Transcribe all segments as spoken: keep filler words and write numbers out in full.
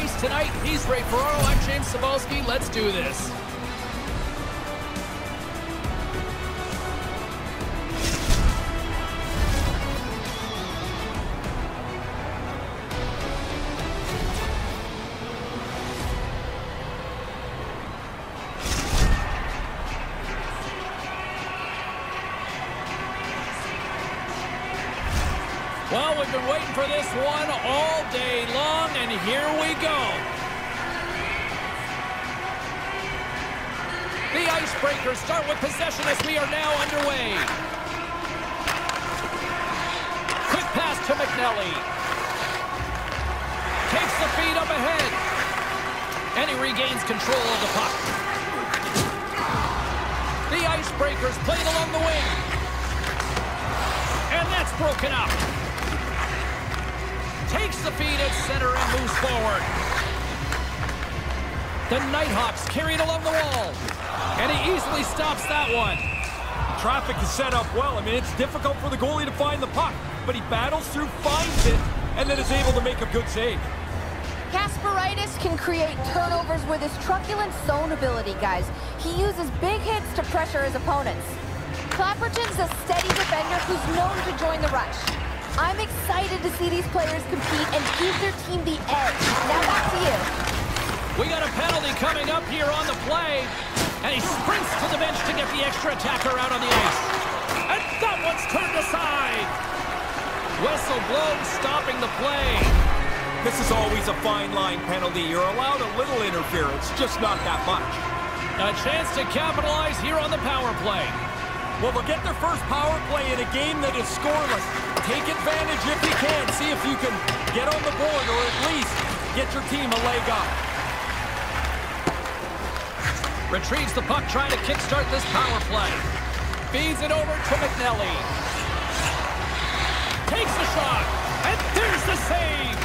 ice tonight. He's Ray Ferraro. I'm James Cebulski. Let's do this. Well, we've been waiting for this one all day long, and here we go. The Icebreakers start with possession as we are now underway. Quick pass to McNelly. Takes the feed up ahead. And he regains control of the puck. The Icebreakers played along the wing. And that's broken up. Takes the feed at center and moves forward. The Nighthawks carried along the wall. And he easily stops that one. Traffic is set up well. I mean, it's difficult for the goalie to find the puck, but he battles through, finds it, and then is able to make a good save. Kasparaitis can create turnovers with his truculent zone ability, guys. He uses big hits to pressure his opponents. Clapperton's a steady defender who's known to join the rush. I'm excited to see these players compete and give their team the edge. Now back to you. We got a penalty coming up here on the play. And he sprints to the bench to get the extra attacker out on the ice. And that one's turned aside. Whistle blown, stopping the play. This is always a fine line penalty. You're allowed a little interference, just not that much. A chance to capitalize here on the power play. Well, they'll get their first power play in a game that is scoreless. Take advantage if you can. See if you can get on the board or at least get your team a leg up. Retrieves the puck, trying to kickstart this power play. Feeds it over to McNelly. Takes the shot, and there's the save.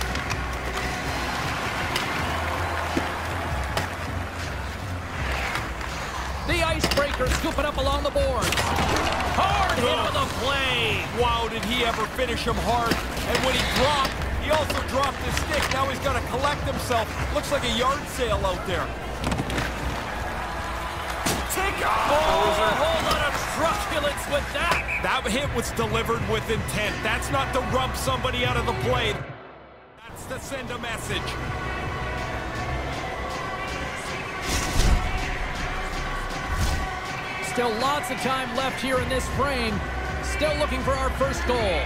The Icebreakers scoop it up along the board. Hard hit on the play. Wow, did he ever finish him hard. And when he dropped, he also dropped his stick. Now he's got to collect himself. Looks like a yard sale out there. Oh, a whole lot of truculence with that. That hit was delivered with intent. That's not to rump somebody out of the play. That's to send a message. Still lots of time left here in this frame. Still looking for our first goal.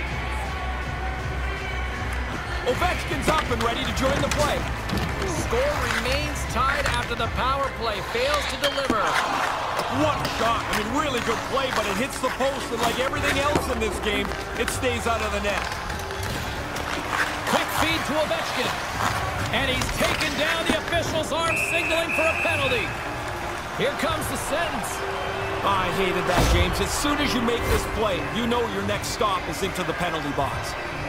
Ovechkin's up and ready to join the play. Score remains tied after the power play fails to deliver. What a shot. I mean, really good play, but it hits the post, and like everything else in this game, it stays out of the net. Quick feed to Ovechkin. And he's taken down. The official's arm signaling for a penalty. Here comes the sentence. Oh, I hated that, James. As soon as you make this play, you know your next stop is into the penalty box.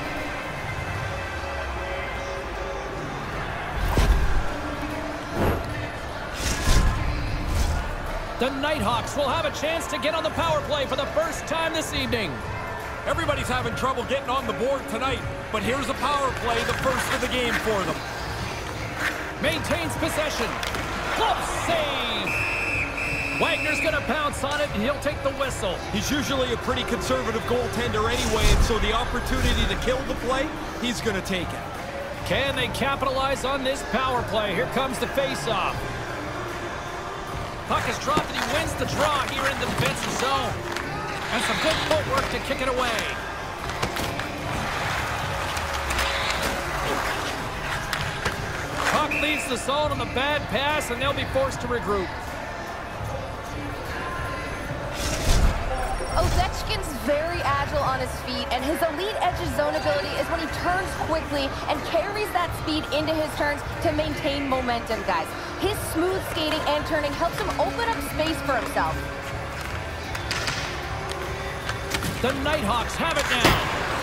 The Nighthawks will have a chance to get on the power play for the first time this evening. Everybody's having trouble getting on the board tonight, but here's a power play, the first of the game for them. Maintains possession. Close save. Wagner's going to pounce on it, and he'll take the whistle. He's usually a pretty conservative goaltender anyway, and so the opportunity to kill the play, he's going to take it. Can they capitalize on this power play? Here comes the face-off. Puck is dropped, and he wins the draw here in the defensive zone. And some good footwork to kick it away. Puck leaves the zone on the bad pass, and they'll be forced to regroup. Ovechkin's very agile on his feet, and his elite edge zone ability is when he turns quickly and carries that speed into his turns to maintain momentum, guys. His smooth skating and turning helps him open up space for himself. The Nighthawks have it now.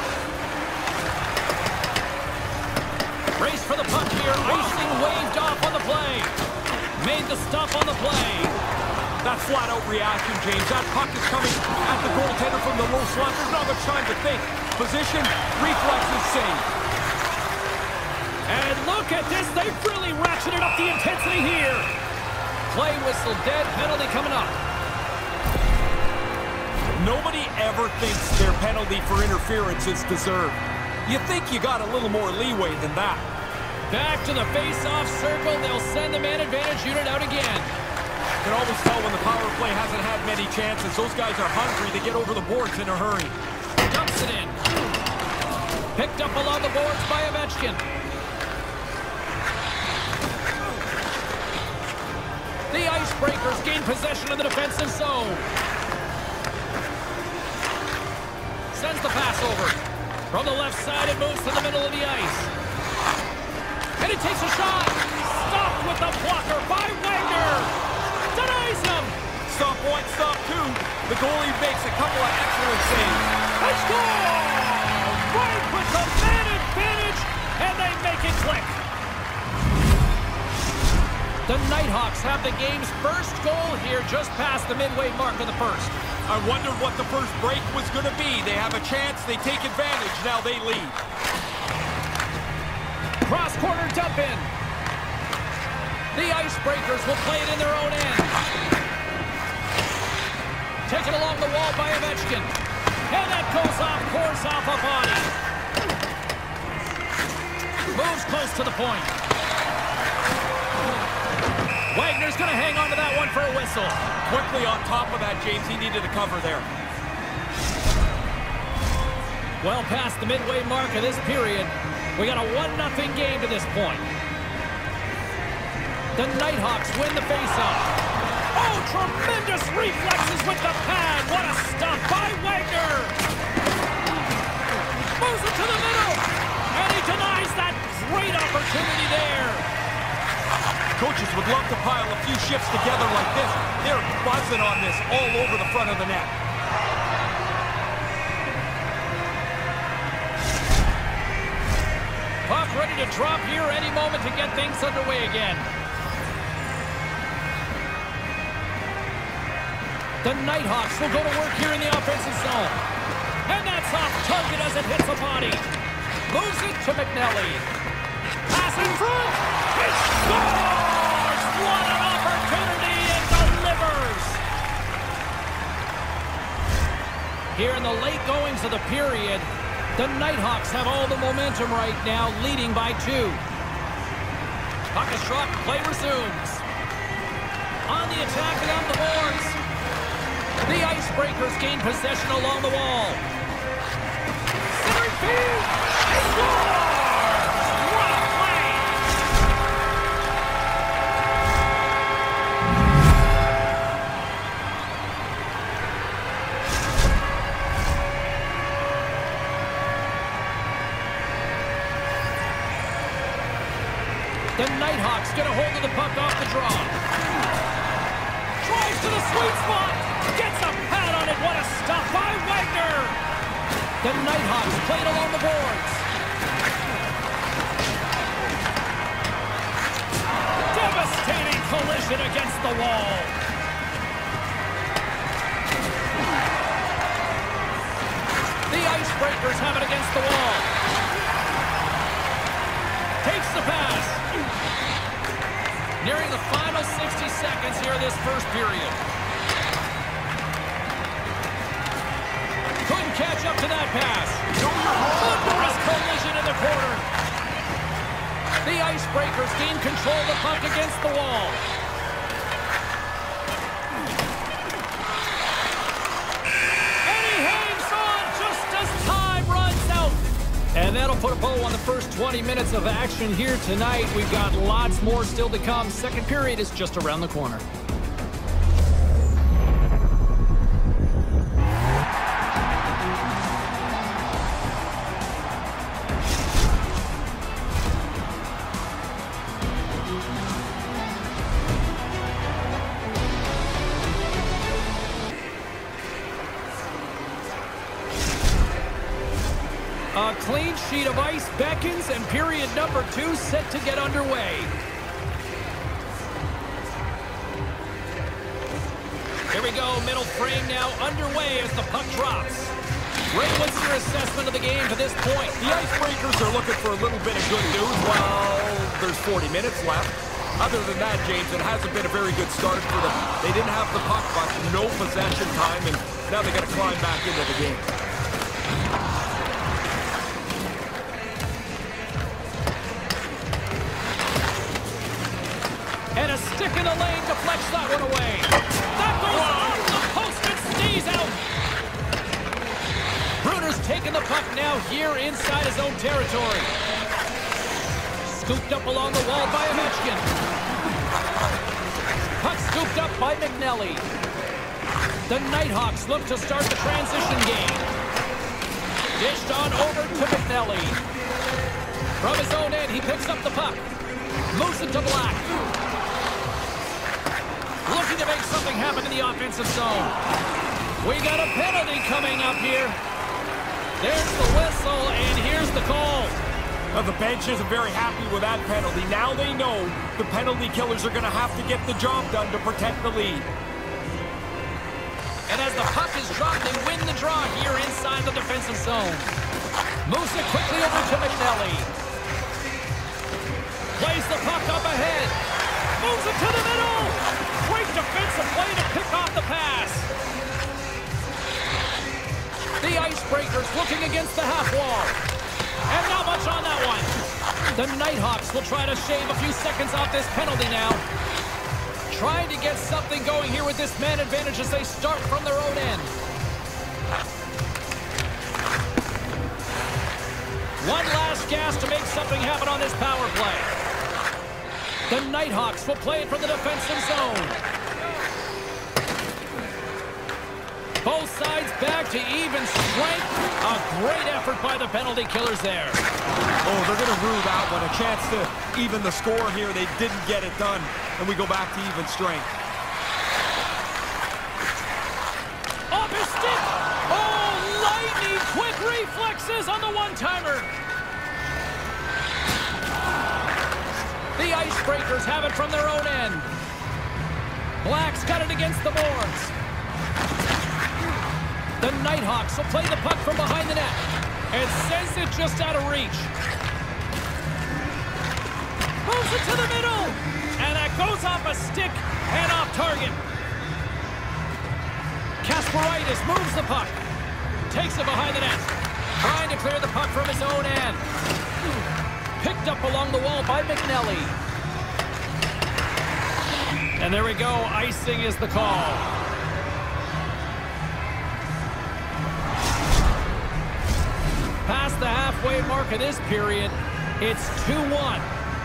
Race for the puck here. Icing waved off on the play. Made the stop on the play. That flat-out reaction, James. That puck is coming at the goaltender from the low slot. There's not much time to think. Position, reflexes, save. And look at this. They've really the intensity here. Play whistle dead, penalty coming up. Nobody ever thinks their penalty for interference is deserved. You think you got a little more leeway than that. Back to the face-off circle. They'll send the man advantage unit out again. You can always tell when the power play hasn't had many chances. Those guys are hungry to get over the boards in a hurry. Dumps it in. Picked up along the boards by Ovechkin. The Icebreakers gain possession of the defensive zone. Sends the pass over. From the left side, it moves to the middle of the ice. And he takes a shot. Stopped with the blocker by Wagner. Denies him. Stop one, stop two. The goalie makes a couple of excellent saves. They score! Right with the man advantage, and they make it click. The Nighthawks have the game's first goal here just past the midway mark of the first. I wondered what the first break was going to be. They have a chance, they take advantage, now they lead. Cross-corner dump in. The Icebreakers will play it in their own end. Taken along the wall by Ovechkin. And that goes off course off a body. Moves close to the point. Wagner's going to hang on to that one for a whistle. Quickly on top of that, James. He needed a cover there. Well past the midway mark of this period. We got a one nothing game to this point. The Nighthawks win the faceoff. Oh, tremendous reflexes with the pad. What a stop by Wagner. Moves it to the middle. And he denies that great opportunity there. Coaches would love to pile a few shifts together like this. They're buzzing on this all over the front of the net. Puck ready to drop here any moment to get things underway again. The Nighthawks will go to work here in the offensive zone. And that's off target as it hits a body. Moves it to McNelly. Pass in front. He scores! What an opportunity, and delivers! Here in the late goings of the period, the Nighthawks have all the momentum right now, leading by two. Puck is dropped, play resumes. On the attack and on the boards. The Icebreakers gain possession along the wall. Centering feed! He scores! What a play! The Nighthawks get a hold of the puck off the draw. Drives to the sweet spot. Gets a pad on it. What a stop by Wagner. The Nighthawks played along the boards. Devastating collision against the wall. The Icebreakers have it against the wall. Takes the pass. Nearing the final sixty seconds here of this first period. Couldn't catch up to that pass. Thunderous collision in the corner. The Icebreakers gain control of the puck against the wall. And he hangs on just as time runs out. And that'll put a bow on the first twenty minutes of action here tonight. We've got lots more still to come. Second period is just around the corner. A clean sheet of ice beckons, and period number two set to get underway. Here we go, middle frame now underway as the puck drops. Ray, what's your assessment of the game to this point? The Icebreakers are looking for a little bit of good news. Well, there's forty minutes left. Other than that, James, it hasn't been a very good start for them. They didn't have the puck much, no possession time, and now they got to climb back into the game. And a stick in the lane deflects that one away. That goes off the post and stays out. Bruner's taking the puck now here inside his own territory. Scooped up along the wall by Ovechkin. Puck scooped up by McNelly. The Nighthawks look to start the transition game. Dished on over to McNelly. From his own end, he picks up the puck. Moves it to Black. Looking to make something happen in the offensive zone. We got a penalty coming up here. There's the whistle, and here's the call. Well, the bench isn't very happy with that penalty. Now they know the penalty killers are going to have to get the job done to protect the lead. And as the puck is dropped, they win the draw here inside the defensive zone. Moves it quickly over to McNelly. Plays the puck up ahead. Moves it to the middle. Great defensive play to pick off the pass. The Icebreakers looking against the half wall. And not much on that one. The Nighthawks will try to shave a few seconds off this penalty now. Trying to get something going here with this man advantage as they start from their own end. One last gas to make something happen on this power play. The Nighthawks will play it from the defensive zone. Both sides back to even strength. A great effort by the penalty killers there. Oh, they're going to rue that one. A chance to even the score here. They didn't get it done. And we go back to even strength. Off his stick. Oh, lightning quick reflexes on the one-timer. The Icebreakers have it from their own end. Black's got it against the boards. The Nighthawks will play the puck from behind the net and sends it just out of reach. Moves it to the middle, and that goes off a stick and off target. Kasparaitis moves the puck, takes it behind the net, trying to clear the puck from his own end. Picked up along the wall by McNelly. And there we go, icing is the call. Past the halfway mark of this period, it's two one.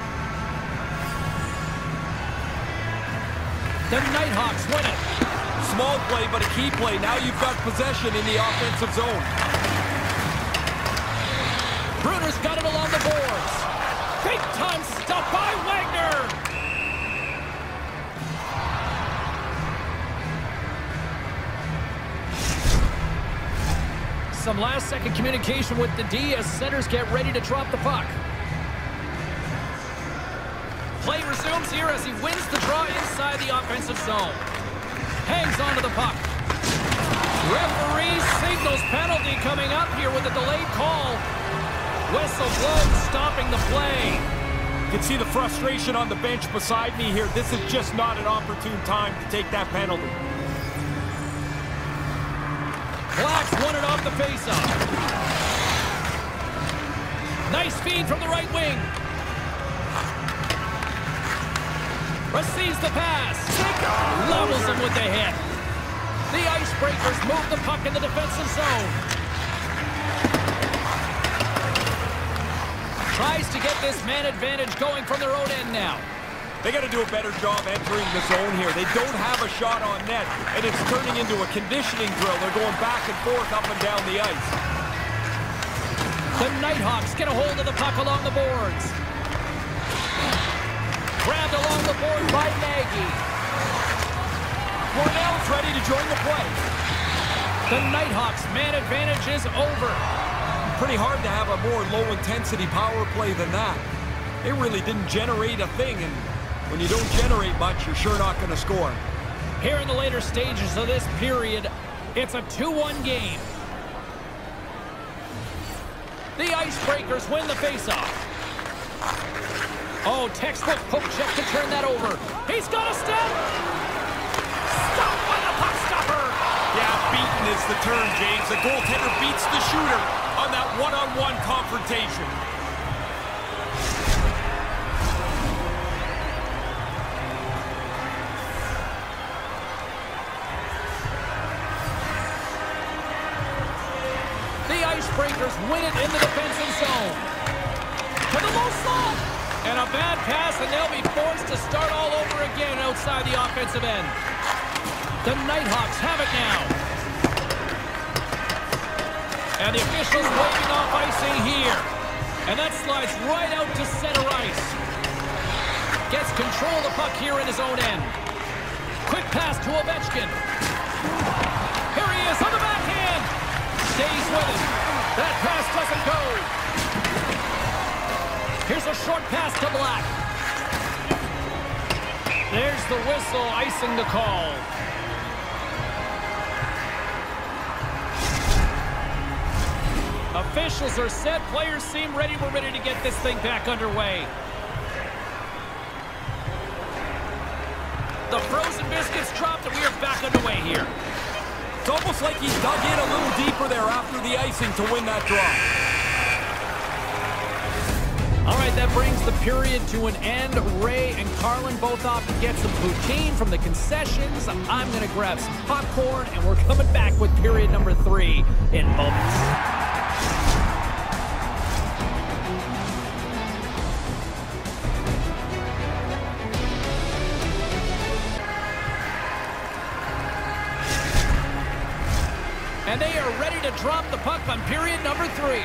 The Nighthawks win it. Small play, but a key play. Now you've got possession in the offensive zone. Bruner's got it along the boards. Big time stuff by Wagner. Some last-second communication with the D as centers get ready to drop the puck. Play resumes here as he wins the draw inside the offensive zone. Hangs onto the puck. Referee signals penalty coming up here with a delayed call. Whistle blows, stopping the play. You can see the frustration on the bench beside me here. This is just not an opportune time to take that penalty. Black's won it off the faceoff. Nice feed from the right wing. Receives the pass. Levels him with the hit. The Icebreakers move the puck in the defensive zone. Tries to get this man advantage going from their own end now. They got to do a better job entering the zone here. They don't have a shot on net, and it's turning into a conditioning drill. They're going back and forth up and down the ice. The Nighthawks get a hold of the puck along the boards. Grabbed along the board by Nagy. Cornell's ready to join the play. The Nighthawks man advantage is over. Pretty hard to have a more low-intensity power play than that. They really didn't generate a thing, and when you don't generate much, you're sure not going to score. Here in the later stages of this period, it's a two one game. The Icebreakers win the faceoff. Oh, textbook poke check to turn that over. He's got a step. Stop by the puck stopper. Yeah, beaten is the turn, James. The goaltender beats the shooter on that one-on-one confrontation. The Icebreakers win it in the defensive zone. To the low slot. And a bad pass, and they'll be forced to start all over again outside the offensive end. The Nighthawks have it now. And the officials waving off icing here. And that slides right out to center ice. Gets control of the puck here in his own end. Quick pass to Ovechkin. Here he is on the backhand. Stays with it. That pass doesn't go. Here's a short pass to Black. There's the whistle, icing the call. Officials are set. Players seem ready. We're ready to get this thing back underway. The frozen biscuits dropped, and we are back underway here. It's almost like he dug in a little deeper there after the icing to win that draw. All right, that brings the period to an end. Ray and Carlin both off to get some poutine from the concessions. I'm going to grab some popcorn, and we're coming back with period number three in moments. And they are ready to drop the puck on period number three.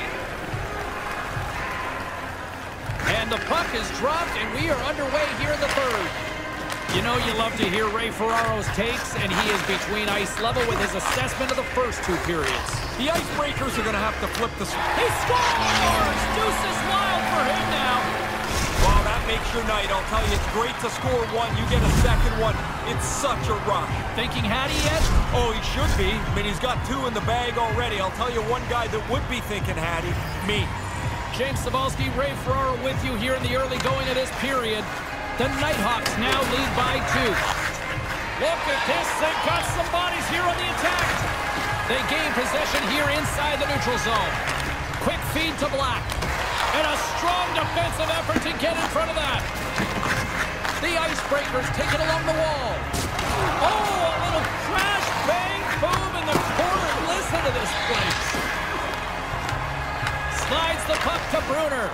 And the puck is dropped, and we are underway here in the third. You know you love to hear Ray Ferraro's takes, and he is between ice level with his assessment of the first two periods. The Icebreakers are going to have to flip the... He scores! Deuce is wild for him now. Wow, that makes your night. I'll tell you, it's great to score one. You get a second one. It's such a rush. Thinking Hattie yet? Oh, he should be. I mean, he's got two in the bag already. I'll tell you one guy that would be thinking Hattie. Me. James Cybulski, Ray Ferraro with you here in the early going of this period. The Nighthawks now lead by two. Look at this. They've got some bodies here on the attack. They gain possession here inside the neutral zone. Quick feed to Black. And a strong defensive effort to get in front of that. The Icebreakers take it along the wall. Oh, a little crash, bang, boom in the corner. Listen to this place. Slides the puck to Bruner.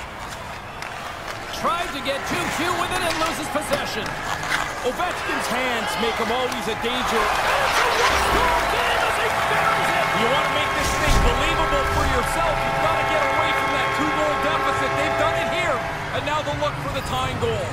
Tried to get too cute with it and loses possession. Ovechkin's hands make him always a danger. You want to make this thing believable for yourself, you've got to get away from that two-goal deficit. They've done it here, and now they'll look for the tying goal.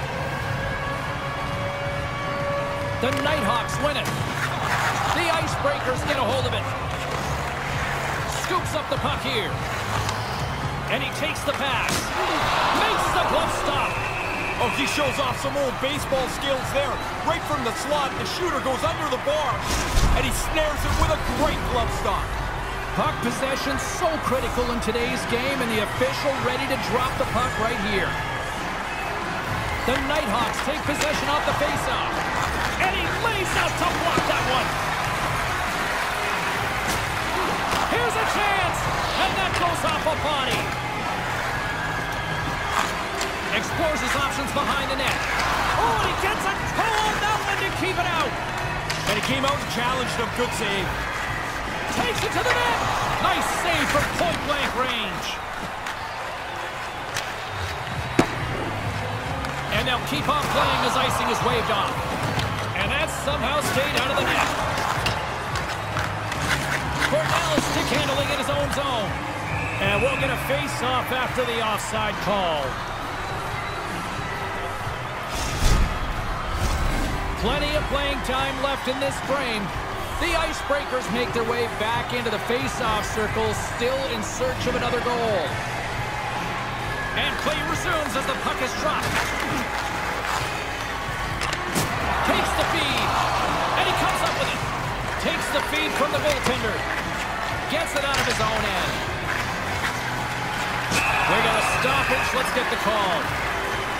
The Nighthawks win it. The Icebreakers get a hold of it. Scoops up the puck here. And he takes the pass. Makes the glove stop. Oh, he shows off some old baseball skills there. Right from the slot, the shooter goes under the bar, and he snares it with a great glove stop. Puck possession so critical in today's game, and the official ready to drop the puck right here. The Nighthawks take possession off the faceoff. And he lays out to block that one. Here's a chance, and that goes off a body. Explores his options behind the net. Oh, and he gets a toe on that one to keep it out. And he came out and challenged him. Good save. Takes it to the net. Nice save from point-blank range. And they'll keep on playing as icing is waved off. And that somehow stayed out of the net. Cornell is stick handling in his own zone. And we'll get a face-off after the offside call. Plenty of playing time left in this frame. The Icebreakers make their way back into the face-off circle, still in search of another goal. And play resumes as the puck is dropped. Takes the feed, and he comes up with it. Takes the feed from the goaltender. Gets it out of his own end. We got a stoppage. Let's get the call.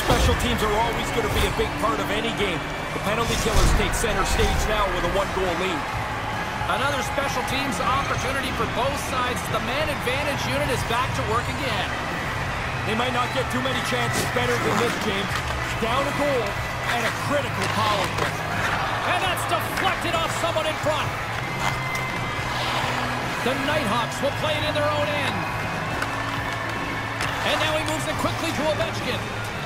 Special teams are always going to be a big part of any game. The penalty killers take center stage now with a one-goal lead. Another special teams opportunity for both sides. The man advantage unit is back to work again. They might not get too many chances better than this, James. Down a goal and a critical power play. And that's deflected off someone in front. The Nighthawks will play it in their own end. And now he moves it quickly to Ovechkin.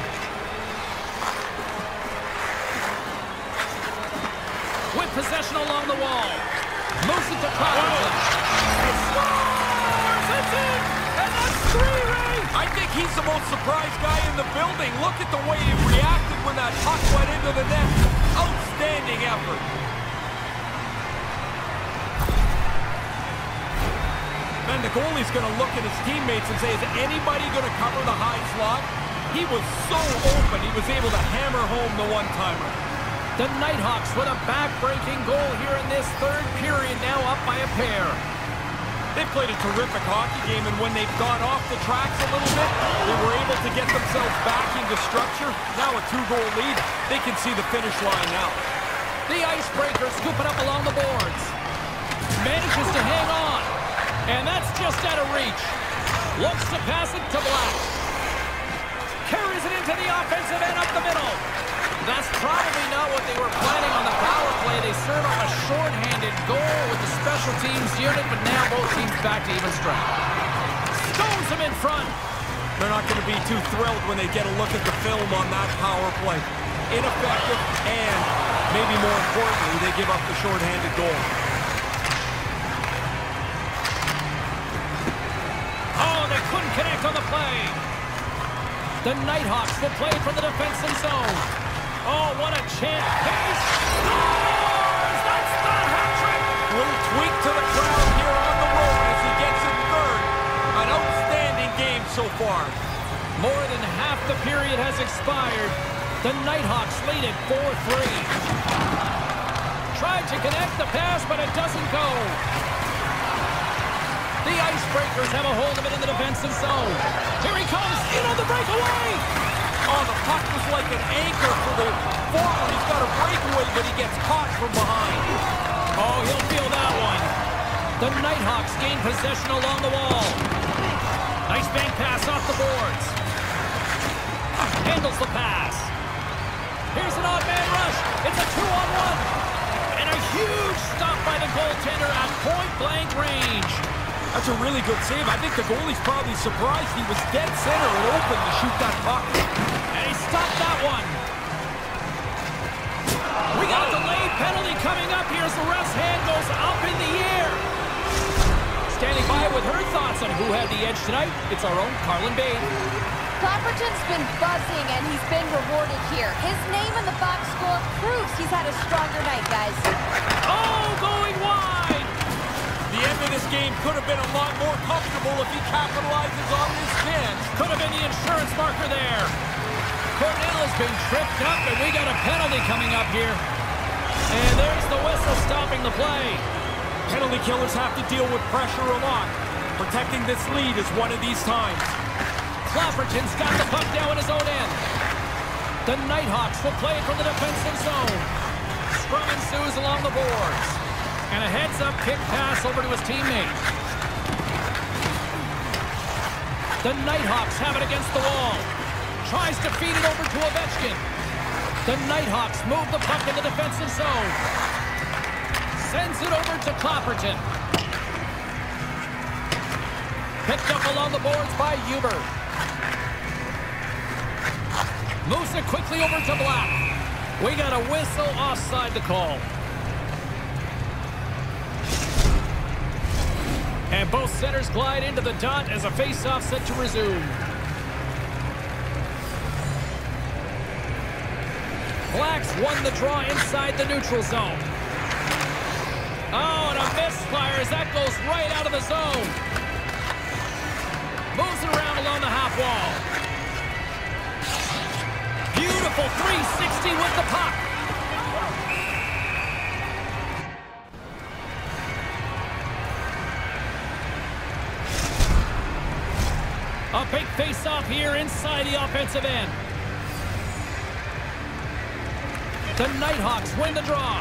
With possession along the wall. Moves it to Cotterton. He scores! It's in! And that's three, Ray! I think he's the most surprised guy in the building. Look at the way he reacted when that puck went into the net. Outstanding effort. Then the goalie's going to look at his teammates and say, is anybody going to cover the high slot? He was so open, he was able to hammer home the one-timer. The Nighthawks with a back-breaking goal here in this third period, now up by a pair. They've played a terrific hockey game, and when they've gone off the tracks a little bit, they were able to get themselves back into structure. Now a two-goal lead, they can see the finish line now. The Icebreaker scooping up along the boards. Manages to hang on, and that's just out of reach. Looks to pass it to Black. Carries it into the offensive end up the middle. That's probably not what they were planning on the power play. They serve up a short-handed goal with the special teams unit, but now both teams back to even strength. Stones him in front. They're not going to be too thrilled when they get a look at the film on that power play. Ineffective, and maybe more importantly, they give up the short-handed goal. Oh, they couldn't connect on the play. The Nighthawks will play from the defensive zone. Oh, what a chance. He scores! That's the hat trick! Little tweak to the crowd here on the road as he gets it third. An outstanding game so far. More than half the period has expired. The Nighthawks lead it four three. Tried to connect the pass, but it doesn't go. The Icebreakers have a hold of it in the defensive zone. Here he comes, in on the breakaway! Oh, the puck was like an anchor for the forward. He's got a breakaway, but he gets caught from behind. Oh, he'll feel that one. The Nighthawks gain possession along the wall. Nice bank pass off the boards. Handles the pass. Here's an odd man rush. It's a two-on-one. And a huge stop by the goaltender at point-blank range. That's a really good save. I think the goalie's probably surprised he was dead center and open to shoot that puck. And he stopped that one. We got a delayed penalty coming up here as the ref's hand goes up in the air. Standing by with her thoughts on who had the edge tonight, it's our own Carlin Bade. Clapperton's been buzzing, and he's been rewarded here. His name in the box score proves he's had a stronger night, guys. Oh, going wide! The end of this game could have been a lot more comfortable if he capitalizes on this chance. Could have been the insurance marker there. Cornell has been tripped up, and we got a penalty coming up here. And there's the whistle stopping the play. Penalty killers have to deal with pressure a lot. Protecting this lead is one of these times. Clapperton's got the puck down in his own end. The Nighthawks will play it from the defensive zone. Scrum ensues along the boards. And a heads-up kick pass over to his teammate. The Nighthawks have it against the wall. Tries to feed it over to Ovechkin. The Nighthawks move the puck in the defensive zone. Sends it over to Clapperton. Picked up along the boards by Huber. Moves it quickly over to Black. We got a whistle offside the call. And both centers glide into the dot as a face-off set to resume. Blacks won the draw inside the neutral zone. Oh, and a misfire as that goes right out of the zone. Moves it around along the half wall. Beautiful three sixty with the puck. A big face-off here inside the offensive end. The Nighthawks win the draw.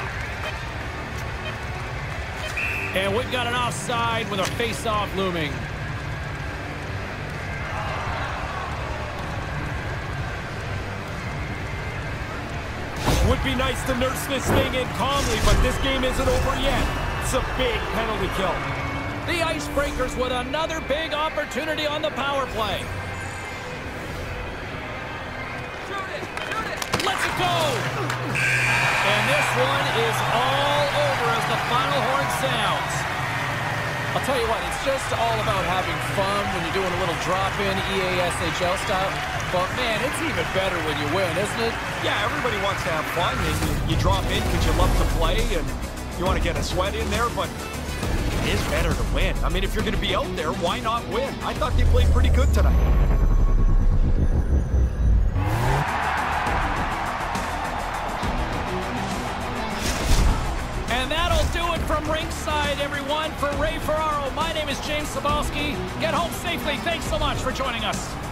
And we've got an offside with a face-off looming. Would be nice to nurse this thing in calmly, but this game isn't over yet. It's a big penalty kill. The Icebreakers with another big opportunity on the power play. Shoot it! Shoot it! Let's it go! And this one is all over as the final horn sounds. I'll tell you what, it's just all about having fun when you're doing a little drop-in E A S H L style. But, man, it's even better when you win, isn't it? Yeah, everybody wants to have fun. You, you drop in because you love to play and you want to get a sweat in there, but it is better to win. I mean, if you're going to be out there, why not win? I thought they played pretty good tonight. And that'll do it from ringside, everyone. For Ray Ferraro, my name is James Sabalski. Get home safely. Thanks so much for joining us.